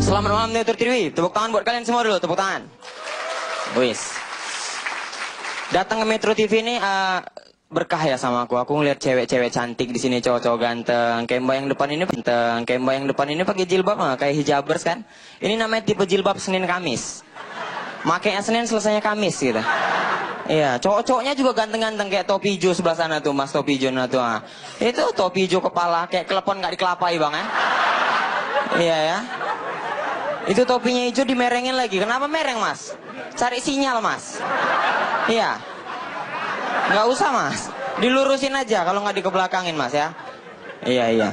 Selamat malam Netur TV. Tepuk tangan buat kalian semua dulu, tepuk tangan. Wis. Datang ke Metro TV ini berkah ya sama aku. Aku ngeliat cewek-cewek cantik di sini, cowok-cowok ganteng. Kayak mbak yang depan ini ganteng. Kayak mbak yang depan ini pakai jilbab kayak hijabers kan. Ini namanya tipe jilbab Senin Kamis. Makanya Senin selesainya Kamis gitu. Iya, cowok-cowoknya juga ganteng-ganteng kayak topi hijau sebelah sana tuh, Mas topi hijau tuh. Itu topi hijau kepala kayak klepon nggak dikelapai bang ya. Iya ya. Itu topinya hijau dimerengin lagi. Kenapa mereng mas? Cari sinyal mas. Iya. Nggak usah mas. Dilurusin aja kalau nggak dikebelakangin mas ya. Iya iya.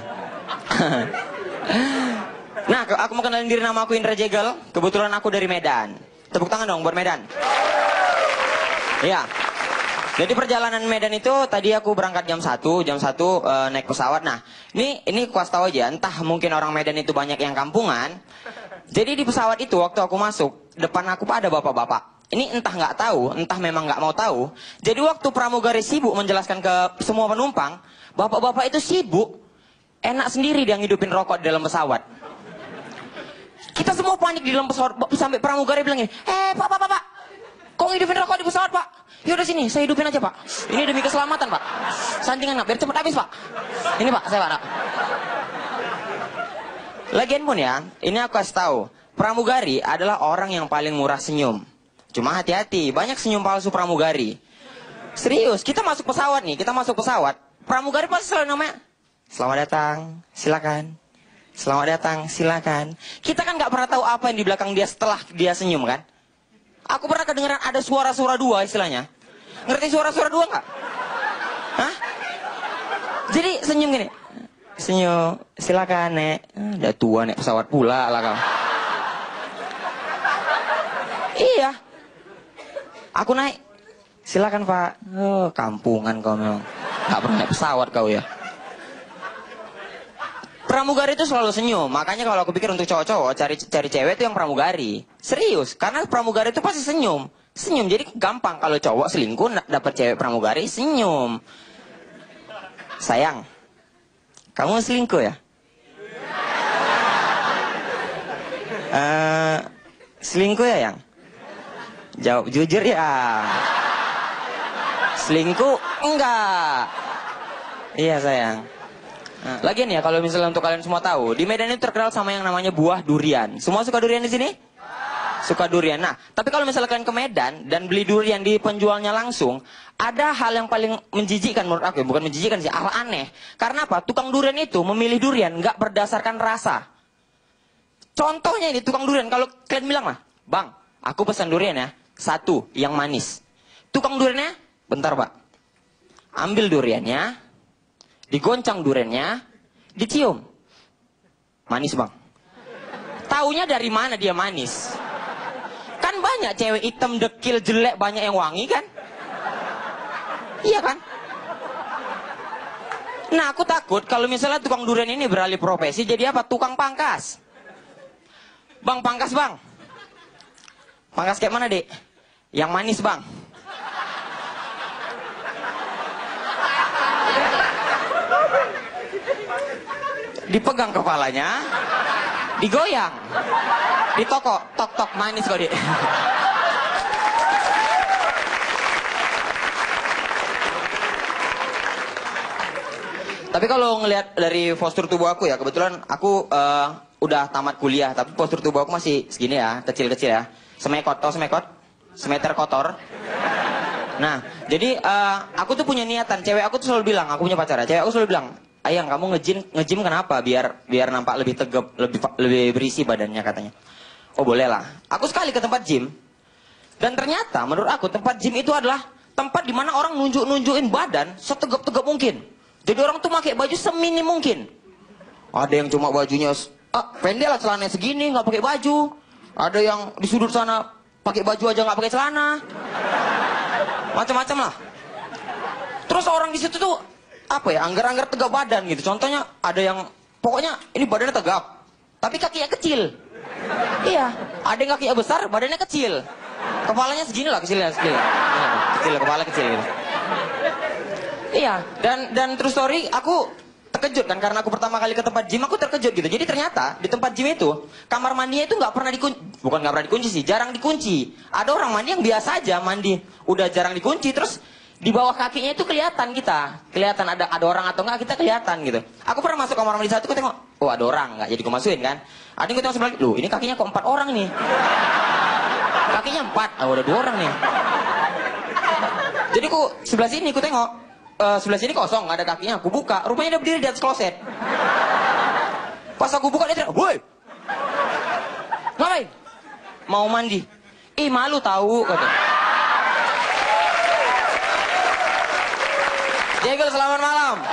Nah aku mau kenalin diri, nama aku Indra Jegel. Kebetulan aku dari Medan. Tepuk tangan dong buat Medan. Iya. Jadi perjalanan Medan itu tadi aku berangkat jam 1 naik pesawat. Nah, ini kuas tahu aja, entah mungkin orang Medan itu banyak yang kampungan. Jadi di pesawat itu waktu aku masuk, depan aku ada bapak-bapak. Ini entah nggak tahu, entah memang nggak mau tahu. Jadi waktu pramugari sibuk menjelaskan ke semua penumpang, bapak-bapak itu sibuk, enak sendiri dia ngidupin rokok di dalam pesawat. Kita semua panik di dalam pesawat, sampai pramugari bilang gini, pak, kok ngidupin rokok di pesawat pak? Yaudah sini, saya hidupin aja pak. Ini demi keselamatan pak. Santingan biar cepat habis pak. Ini pak, saya pak. Lagian pun ya, ini aku kasih tahu, pramugari adalah orang yang paling murah senyum. Cuma hati-hati, banyak senyum palsu pramugari. Serius, kita masuk pesawat nih, pramugari pasti selalu namanya, selamat datang, silakan. Selamat datang, silakan. Kita kan nggak pernah tahu apa yang di belakang dia setelah dia senyum kan? Aku pernah kedengeran ada suara-suara dua istilahnya. Ngerti suara-suara dua nggak? Hah? Jadi senyum gini. Senyum, silakan nek. Udah tua nek pesawat pula lah kau. Iya. Aku naik. Silakan pak. Oh, kampungan kau memang. Gak pernah naik pesawat kau ya. Pramugari itu selalu senyum. Makanya kalau aku pikir untuk cowok-cowok cari cewek itu yang pramugari. Serius, karena pramugari itu pasti senyum. Senyum, jadi gampang kalau cowok selingkuh dapat cewek pramugari senyum. Sayang, kamu selingkuh ya? Selingkuh ya yang? Jawab jujur ya. Selingkuh enggak? Iya sayang. Lagian ya kalau misalnya untuk kalian semua tahu, di Medan itu terkenal sama yang namanya buah durian. Semua suka durian di sini? Suka durian. Nah, tapi kalau misalnya kalian ke Medan dan beli durian di penjualnya langsung, ada hal yang paling menjijikkan menurut aku, bukan menjijikkan sih, hal aneh. Karena apa? Tukang durian itu memilih durian nggak berdasarkan rasa. Contohnya ini tukang durian, kalau kalian bilang lah, bang, aku pesan durian ya, satu yang manis. Tukang duriannya, bentar pak, ambil duriannya, digoncang duriannya, dicium. Manis bang. Taunya dari mana dia manis? Kan banyak cewek hitam, dekil, jelek, banyak yang wangi kan? Iya kan? Nah aku takut kalau misalnya tukang durian ini beralih profesi jadi apa? Tukang pangkas. Bang pangkas bang. Pangkas kayak mana dek? Yang manis bang. Dipegang kepalanya, digoyang, ditokok, tok manis kok dek. Tapi kalau ngelihat dari postur tubuh aku ya, kebetulan aku udah tamat kuliah, tapi postur tubuh aku masih segini ya, kecil-kecil ya. Semekot, tau semekot? Semeter kotor. Nah, jadi aku tuh punya niatan, cewek aku tuh selalu bilang, aku punya pacar ya, cewek aku selalu bilang, ayang kamu nge-gym kenapa? Biar nampak lebih tegap, lebih berisi badannya katanya. Oh boleh lah. Aku sekali ke tempat gym, dan ternyata menurut aku tempat gym itu adalah tempat dimana orang nunjukin badan setegap-tegap mungkin. Jadi orang tuh pakai baju seminim mungkin. Ada yang cuma bajunya pendek lah, celananya segini, nggak pakai baju. Ada yang di sudut sana pakai baju aja nggak pakai celana. Macam-macam lah. Terus orang di situ tuh apa ya, anggar-anggar tegap badan gitu. Contohnya ada yang pokoknya ini badannya tegap, tapi kakinya kecil. Iya, ada yang kakinya besar, badannya kecil. Kepalanya segini lah, kecilnya segini. Kecil, kepala kecil gitu. Iya, dan true story, aku terkejut kan, karena aku pertama kali ke tempat gym, aku terkejut gitu. Jadi ternyata di tempat gym itu kamar mandinya itu nggak pernah dikunci, bukan nggak pernah dikunci sih, jarang dikunci. Ada orang mandi yang biasa aja mandi, udah jarang dikunci, terus di bawah kakinya itu kelihatan kelihatan ada orang atau enggak, kita kelihatan gitu. Aku pernah masuk kamar mandi satu, aku tengok, oh ada orang, nggak jadi aku masukin kan. Ada yang gue tengok sebelah, loh ini kakinya kok 4 orang nih, kakinya 4, oh udah 2 orang nih. Jadi aku sebelah sini, aku tengok, sebelah sini kosong, nggak ada kakinya. Aku buka, rupanya dia berdiri di atas kloset. Pas aku buka dia teriak, woi, ngapain? Mau mandi? Ih malu tahu, kata. Diego, selamat malam.